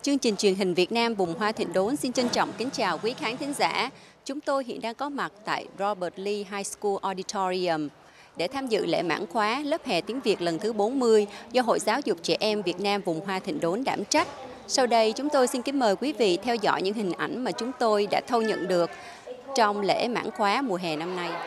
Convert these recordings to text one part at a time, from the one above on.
Chương trình truyền hình Việt Nam Vùng Hoa Thịnh Đốn xin trân trọng kính chào quý khán thính giả. Chúng tôi hiện đang có mặt tại Robert Lee High School Auditorium để tham dự lễ mãn khóa lớp hè tiếng Việt lần thứ 40 do Hội Giáo dục Trẻ Em Việt Nam Vùng Hoa Thịnh Đốn đảm trách. Sau đây, chúng tôi xin kính mời quý vị theo dõi những hình ảnh mà chúng tôi đã thâu nhận được trong lễ mãn khóa mùa hè năm nay.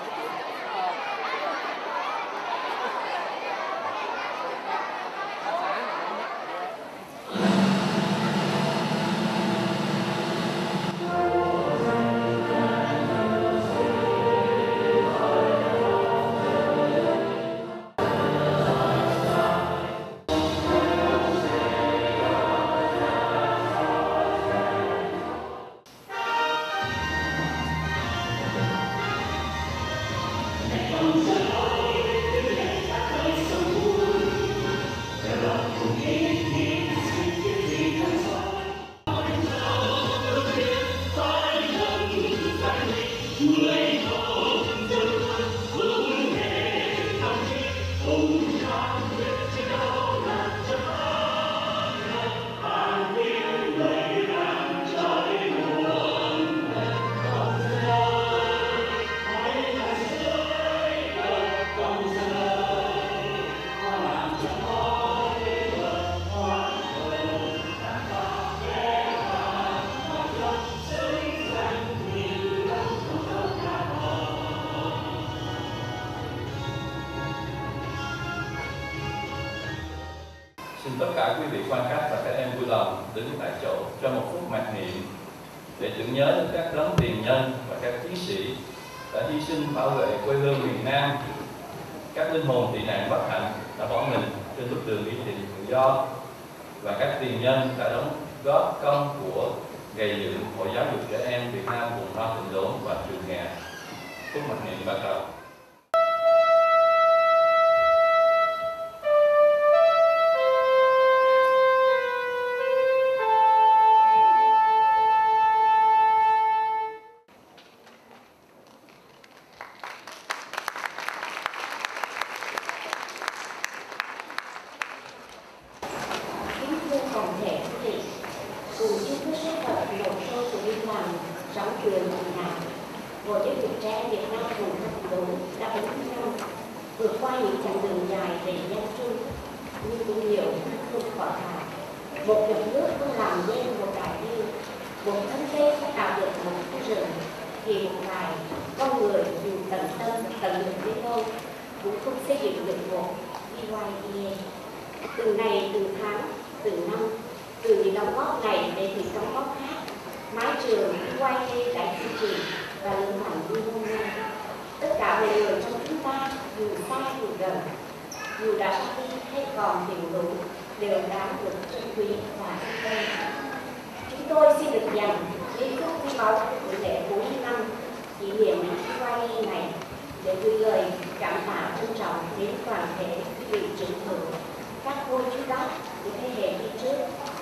Xin tất cả quý vị quan khách và các em vui lòng đứng tại chỗ cho một phút mặc niệm để tưởng nhớ đến các đấng tiền nhân và các chiến sĩ đã hy sinh bảo vệ quê hương miền Nam, các linh hồn tị nạn bất hạnh đã bỏ mình trên bước đường đi tìm tự do và các tiền nhân đã đóng góp công của gây dựng Hội Giáo dục Trẻ Em Việt Nam Vùng Hoa Thịnh Đốn và Trường Nghề. Phút mặc niệm bắt đầu. Toàn thể quý vị cùng chung với số phận một số của liên đoàn sống truyền Việt Nam, Hội Giáo dục Trẻ Em Việt Nam Vùng Hoa Thịnh Đốn đã 40 năm vượt qua những chặng đường dài đầy gian truân nhưng cũng nhiều không khỏi hại. Một giọt nước không làm nên một đại dương, một thân cây không tạo được một khu rừng, thì một vài con người dù tận tâm tận lực đến đâu cũng không xây dựng được một BYDA. Từng ngày, từng tháng, từng năm, từ những đóng góp này đến những đóng góp khác, mái trường BYDA đã duy trì và lớn mạnh như hôm nay. Tất cả mọi người trong chúng ta, dù xa dù gần, dù đã ra đi hay còn hiện hữu, đều đáng được trân quý và biết ơn. Chúng tôi xin được dành giây phút quý báu của lễ 40 năm kỷ niệm BYDA này để gửi lời cảm tạ trân trọng đến toàn thể quý vị trưởng thượng, các cô chú bác của thế hệ đi trước,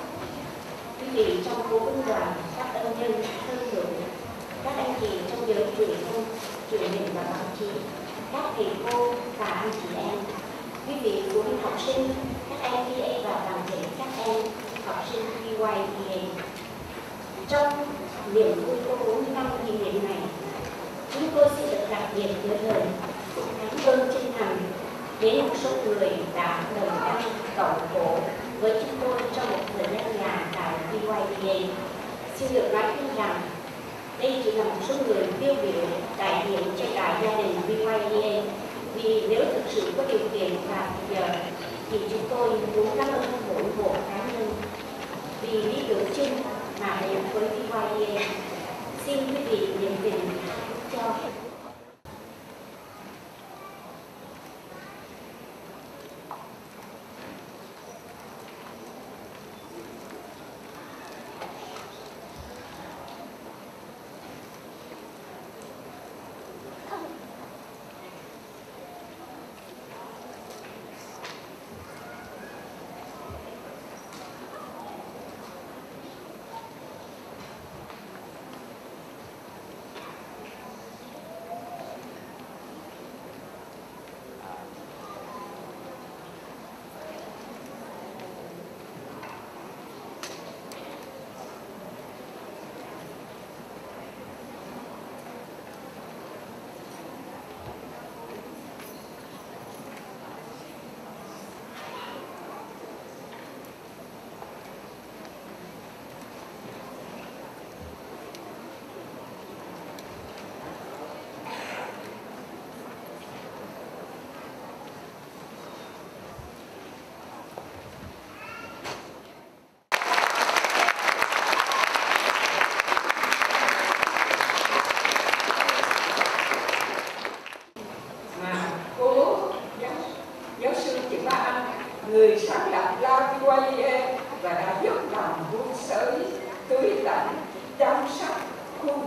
quý vị trong cố vấn đoàn, các ân nhân thân hữu, các anh chị trong giới truyền thông, truyền hình và báo chí, các thầy cô và anh chị em, quý vị phụ huynh học sinh, các em PA và toàn thể các em học sinh BYDA. Trong niềm vui của 40 năm kỷ niệm này, chúng tôi xin được đặc biệt gửi lời cảm ơn chân thành đến một số người đã đồng cam cộng khổ với chúng tôi trong một thời gian dài tại BYDA. Xin được nói thêm rằng đây chỉ là một số người tiêu biểu đại diện cho cả gia đình BYDA, vì nếu thực sự có điều kiện và bây giờ thì chúng tôi muốn cảm ơn mỗi một cá nhân vì lý tưởng chung mà đến với BYDA. Xin quý vị nhiệt tình cho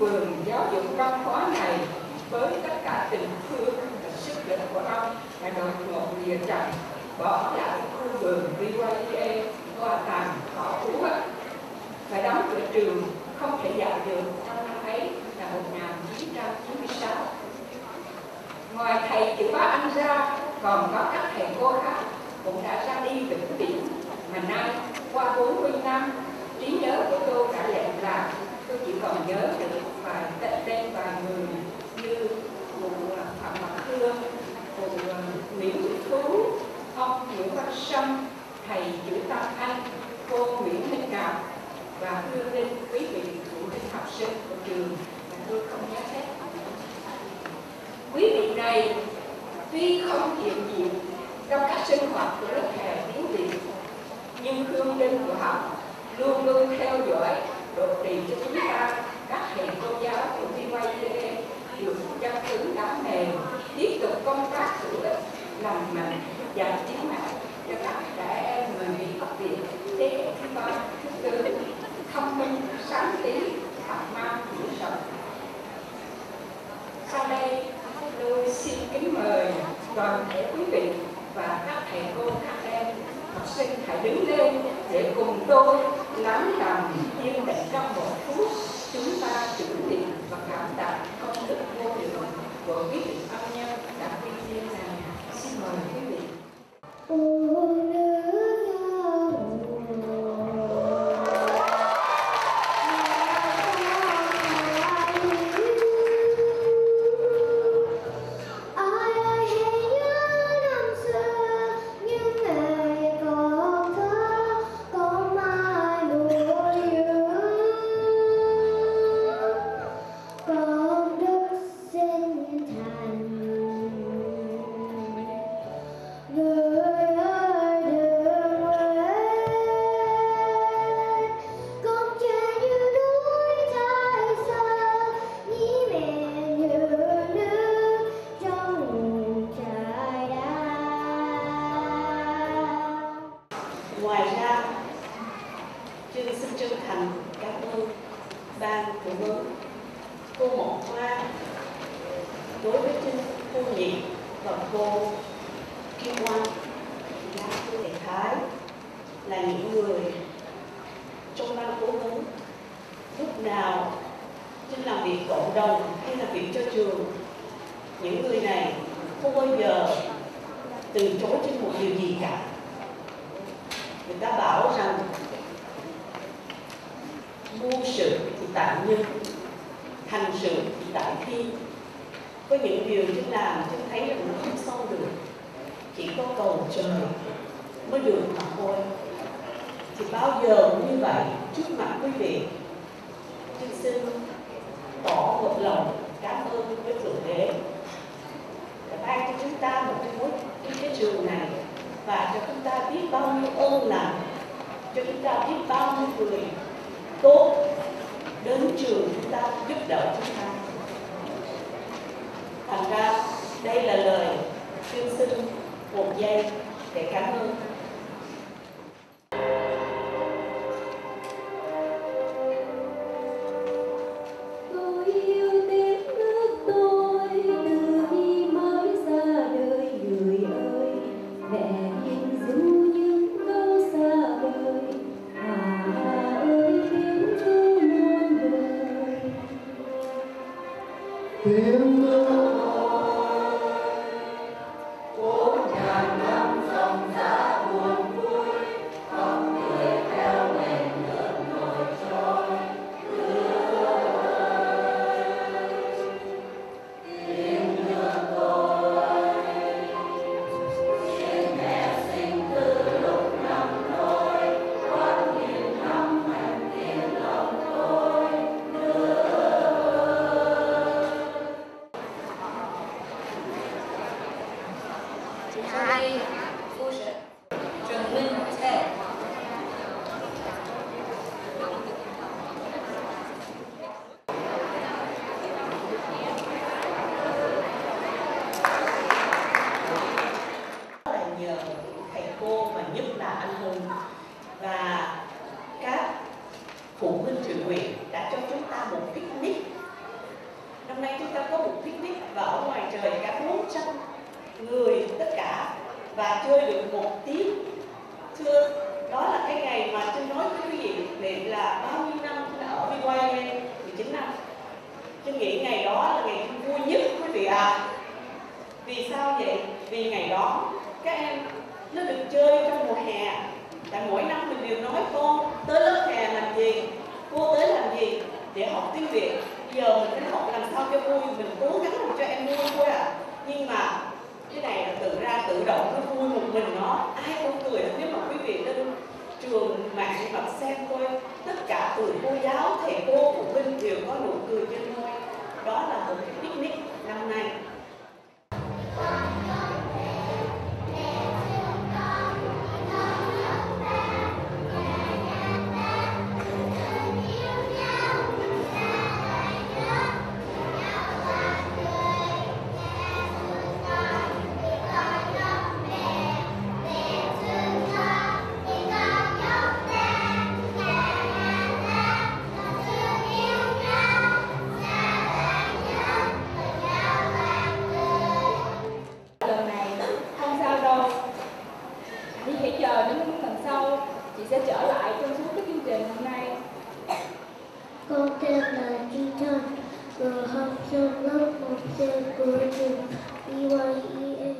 vườn giáo dục văn hóa này với tất cả tình thương và sức lực của ông đã đột ngột lìa trần, bỏ lại khu vườn BYDA hoa tàn cỏ úa, phải đóng cửa trường, không thể dạy được trong năm ấy là 1996. Ngoài thầy chữ bá Anh ra, còn có các thầy cô khác cũng đã ra đi vĩnh viễn, mà nay qua 40 năm, trí nhớ của tôi đã lẹm lạc. Tôi chỉ còn nhớ được vài tên vài người như cụ Phạm Ngọc Hương, cụ Nguyễn Thị Phú, ông Nguyễn Văn Sâm, thầy chữ Tam Anh, cô Nguyễn Minh Ngọc và thưa linh quý vị phụ huynh học sinh của trường mà tôi không nhớ hết. Quý vị này tuy không hiện diện trong các sinh hoạt của lớp hè tiếng Việt, nhưng hương linh của họ luôn luôn theo dõi độ trì cho chúng ta. Các thầy cô giáo của BYDA được dân ứng đam mê tiếp tục công tác hữu ích, lành mạnh, dành tiếng mạng cho các trẻ em người Mỹ gốc Việt thế hệ thứ ba, thứ tư, thông minh, sáng tiến, học mang hiểu rộng. Sau đây, tôi xin kính mời toàn thể quý vị và các thầy cô, các em học sinh hãy đứng lên để cùng tôi lắng đọng yên tĩnh trong một phút. Chúng ta tưởng niệm và cảm tạ công đức vô lượng của quý vị ân nhân đã quy tiên này. Xin mời quý vị. Ngoài ra, Trương xin chân thành cảm ơn ban thủ tướng, cô Mộng Hoa, đối với Trương cô Nhị và cô Kim Oanh, và cô Đại Thái là những người trong ban cố vấn. Lúc nào Trương làm việc cộng đồng hay làm việc cho trường, những người này không bao giờ từ chối trên một điều gì cả. Người ta bảo rằng mưu sự thì tại nhân, thành sự thì tại thi. Có những điều chúng làm chúng thấy là nó không xong được, chỉ có cầu trời mới được mà thôi. Thì bao giờ cũng như vậy, trước mặt quý vị, tôi xin tỏ một lòng cảm ơn với Thượng Đế đã ban cho chúng ta một cái trường này, và cho chúng ta biết bao nhiêu ơn lành, cho chúng ta biết bao nhiêu người tốt đến trường chúng ta, giúp đỡ chúng ta. Thành ra đây là lời Trương xin một giây để cảm ơn. Tiếng Tôi nghĩ ngày đó là ngày vui nhất quý vị ạ. Vì sao vậy? Vì ngày đó các em nó được chơi trong mùa hè. Tại mỗi năm mình đều nói con tới lớp hè làm gì, cô tới làm gì để học tiếng Việt. Bây giờ mình phải học làm sao cho vui, mình cố gắng làm cho em vui thôi ạ. Nhưng mà cái này là tự ra tự động, nó vui một mình nó, ai cũng cười. Nếu mà quý vị lên trường mạng mà xem thôi, tất cả từ cô giáo, thầy cô, phụ huynh đều có nụ cười trên môi. Đó là một cái picnic năm nay. Sẽ trở lại trong suốt cái chương trình hôm nay. Con tên là Duy Thanh, vừa học trong lớp 1C của trường BYEA.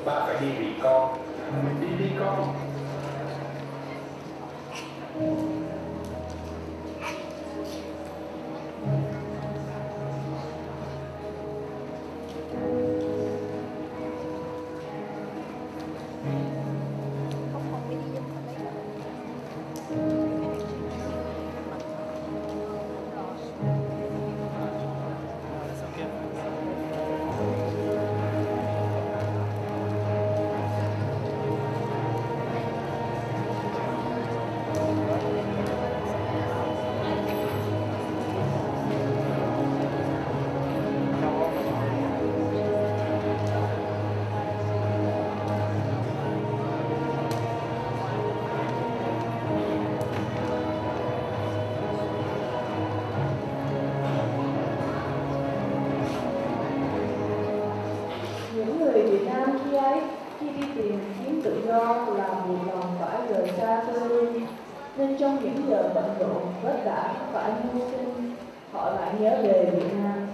ba phải đi vì con. Đi đi con. Những người Việt Nam khi ấy, khi đi tìm kiếm tự do là một lòng phải rời xa quê hương, nên trong những giờ bận rộn vất vả phải mưu sinh, họ lại nhớ về Việt Nam.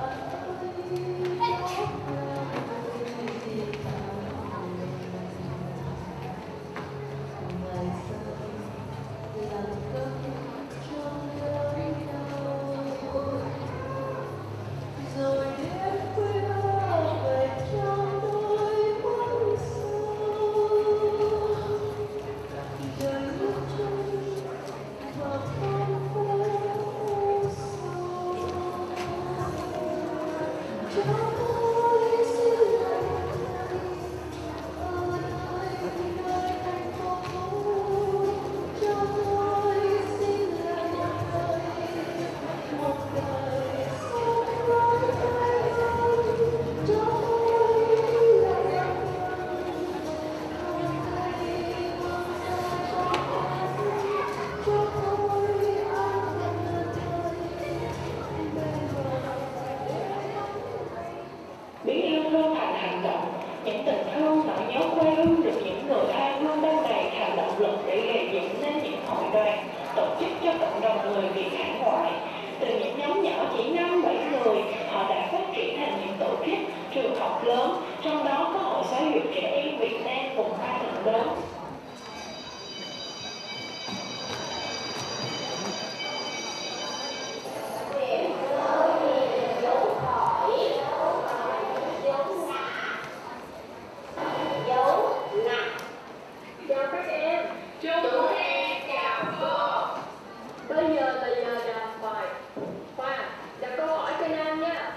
Biển yêu luôn thành hành động, những tình thương nỗi nhớ quê hương được những người ai luôn đong đầy thành động lực để gây dựng nên những hội đoàn tổ chức cho cộng đồng người Việt hải ngoại. Từ những nhóm nhỏ chỉ 5-7 người, họ đã phát triển thành những tổ chức, trường học lớn, trong đó có Hội Giáo dục Trẻ Em Việt Nam vùng Hoa Thịnh Đốn. Chào các em. Chúng em chào cô. Bây giờ là giờ đọc bài. Khoa, đặt câu hỏi cho Nam nha.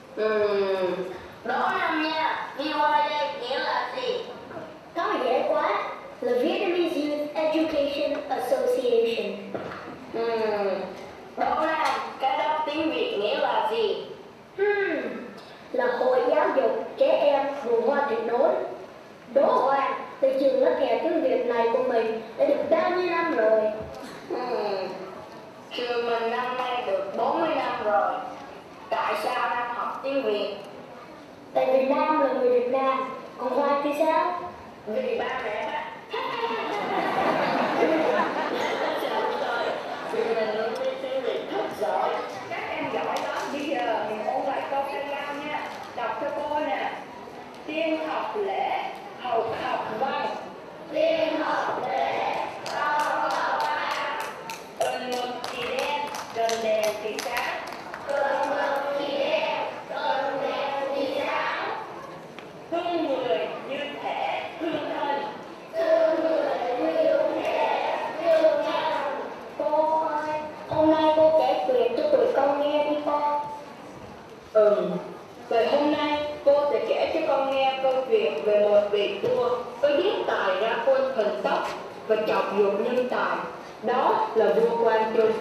Đố Nam nha, VYA nghĩa là gì? Đó dễ quá. Là Vietnamese Youth Education Association. Đố Nam, cái đó tiếng Việt nghĩa là gì? Là Hội Giáo dục Trẻ Em vùng Hoa Thịnh Đốn. Đố Hoàng, từ trường lớp hè tiếng Việt này của mình đã được 30 năm rồi. Trường mình năm nay được 40 năm rồi. Tại sao Nam học tiếng Việt? Tại vì Nam là người Việt Nam, còn Hoa thì sao? Vì ba mẹ bắt. Trường mình luôn đi tiếng Việt thật giỏi. Các em giỏi lắm, bây giờ mình ôn lại câu trên cao nha. Đọc cho cô nè. Tiên học lễ, hậu học văn. Tiên học lễ, hậu học văn. Cơn mực thì đen, cơn đèn thì sáng. Cơn mực thì đen, cơn đèn thì sáng. Thương người như thể thương thân. Thương người như thể thương thân. Cô ơi, hôm nay cô kể chuyện cho tụi con nghe đi con. Vậy hôm nay cô sẽ kể cho con nghe câu chuyện về một vị vua có giết tài ra quân thần tốc và chọc dục nhân tài. Đó là vua Quang Trung.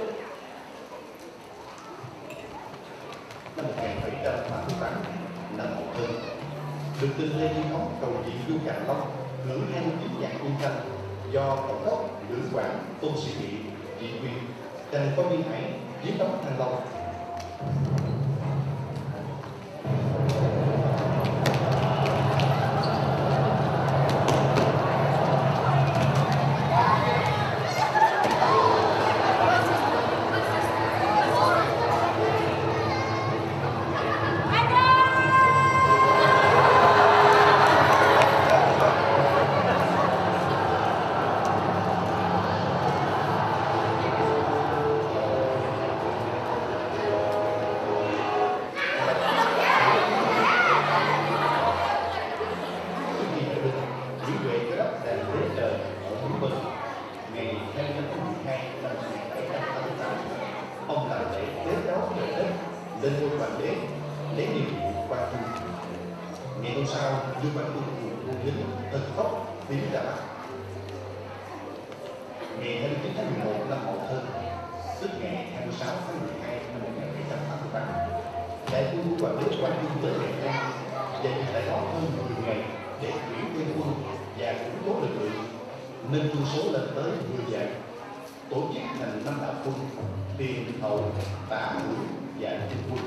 Năm 1788, năm Mậu Thân, được tin Lê Duy Ngọc cầu diện vua Càn Long cử 29 vạn quân Thanh do tổng đốc Lữ Quảng, Tôn Sĩ Nghị, chỉ huy tranh có biên hải chiến đấu Thăng Long. đưa quan quân của quân lính tân tốc tiến ra Bắc. Ngày 29 tháng 11 năm Mậu Thân, tức ngày 26 tháng 12 năm 1788, đại quân của Hoàng đế Quang Trung tới Nghệ An và dừng tại đó hơn 10 ngày để chuyển quân quân và củng cố lực lượng, nâng quân số lên tới 10 vạn, tổ chức thành 5 đạo quân: Tiền, Hậu, Tả, Hữu và Trung quân.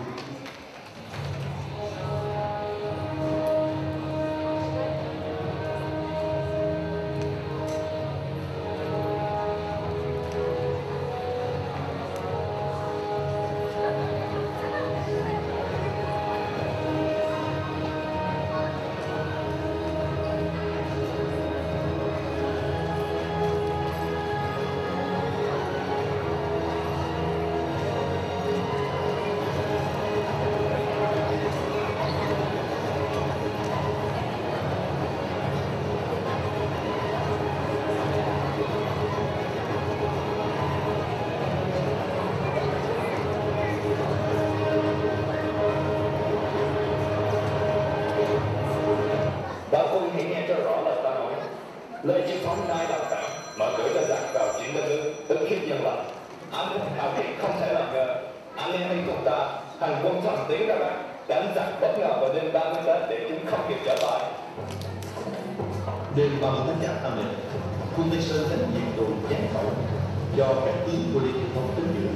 Lời chiến phóng nay làm tạm mở cửa cho giặc vào chiến đất nước, ức hiếp dân lập. An ninh hào kiệt không thể làm ngờ. Anh em đi cùng ta, hành quân thẳng tiến ra Bắc, đánh giặc bất ngờ vào đêm 30 Tết để chúng không kịp trở tay. Đêm 30 tháng Chạp âm lịch, quân Tây Sơn đánh diệt đồn Giang Khẩu do các tướng của Lê Truyền Thống đến dự.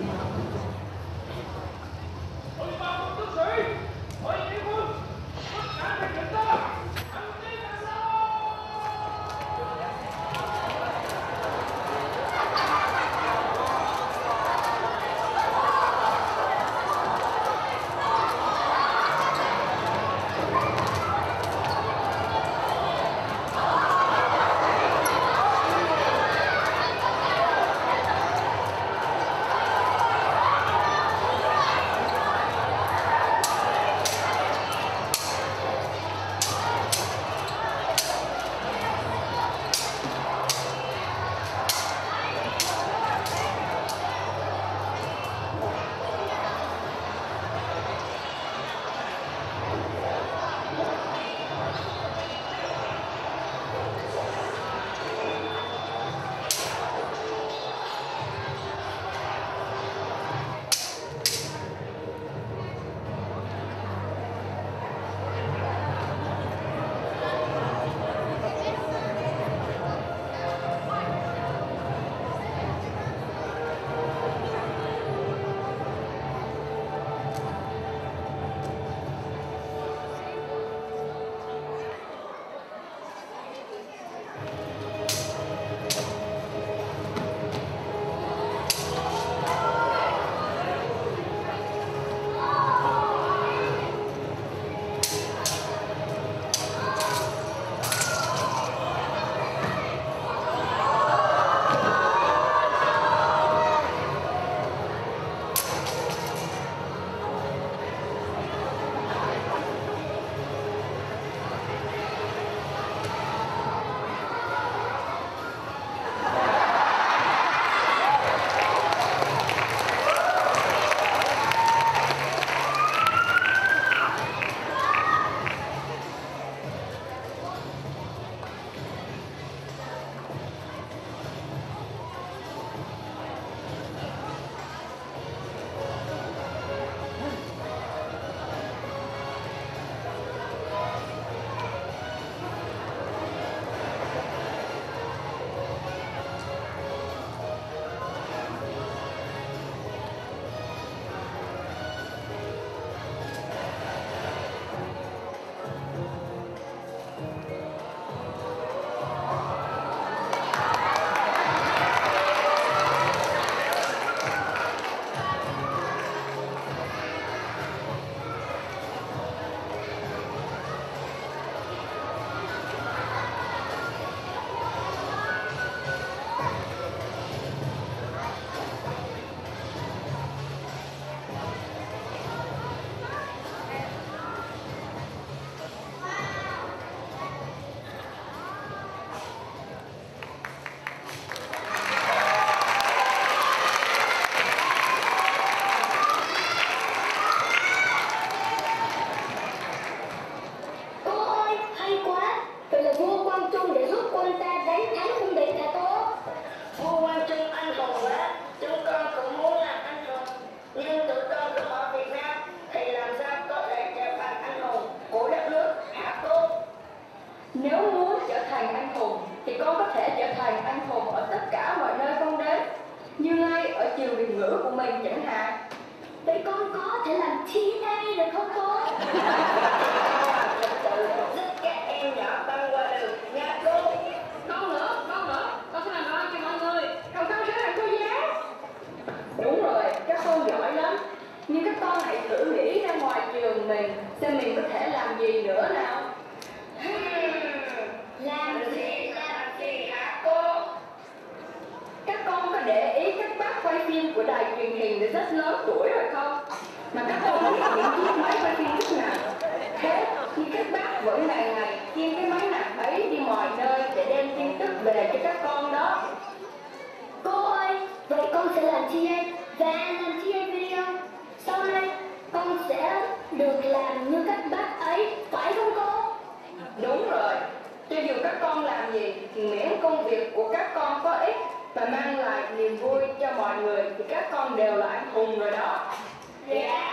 Nếu muốn trở thành anh hùng thì con có thể trở thành anh hùng ở tất cả mọi nơi con đến, như ngay ở trường Việt ngữ của mình chẳng hạn. Vậy con có thể làm TA được không cô? Giúp các em nhỏ băng qua đường nha cô. Con nữa, con sẽ làm đồ ăn cho mọi người, còn con sẽ làm cô giáo. Đúng rồi, các con giỏi lắm. Nhưng các con hãy thử nghĩ ra ngoài trường mình xem mình có thể làm gì nữa nào. Làm gì hả cô? Các con có để ý các bác quay phim của đài truyền hình đã rất lớn tuổi rồi không? Mà các con biết những chiếc máy quay phim lúc nào? Thế nhưng các bác vẫn ngày ngày khiêng cái máy nặng ấy đi mọi nơi để đem tin tức về cho các con đó. Cô ơi, vậy con sẽ làm TA và làm TA video. Sau này con sẽ được làm như các bác ấy, phải không cô? Đúng rồi, cho dù các con làm gì thì miễn công việc của các con có ích và mang lại niềm vui cho mọi người thì các con đều là anh hùng rồi đó. Dạ.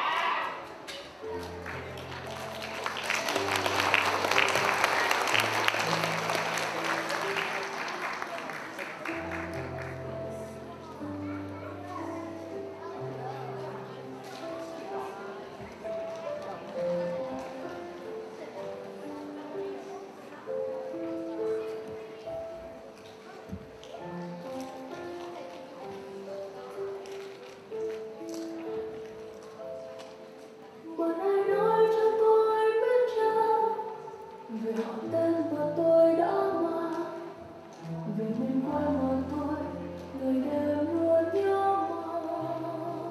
Một ai nói cho tôi biết chăng về họ tên mà tôi đã mang, về miền quê mà tôi người đêm luôn nhớ mong.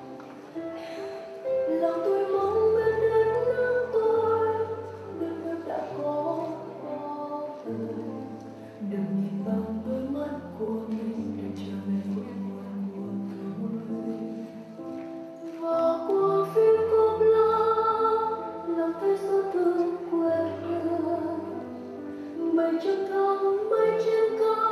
Lòng tôi mong bên đất nước tôi, đất nước đã có từ, được nhìn bằng đôi mắt của mình để trở về với nguồn vui. Và qua phim cốp lá lòng thấy xót thương quê hương, mây trắng thắm mây trên cao.